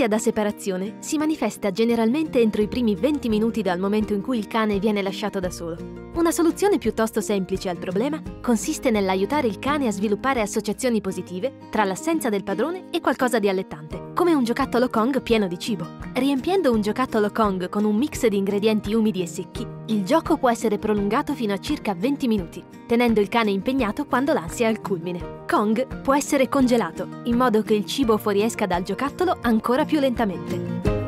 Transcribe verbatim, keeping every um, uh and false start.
L'ansia da separazione si manifesta generalmente entro i primi venti minuti dal momento in cui il cane viene lasciato da solo. Una soluzione piuttosto semplice al problema consiste nell'aiutare il cane a sviluppare associazioni positive tra l'assenza del padrone e qualcosa di allettante, come un giocattolo Kong pieno di cibo. Riempiendo un giocattolo Kong con un mix di ingredienti umidi e secchi, il gioco può essere prolungato fino a circa venti minuti, tenendo il cane impegnato quando l'ansia è al culmine. Kong può essere congelato, in modo che il cibo fuoriesca dal giocattolo ancora più lentamente.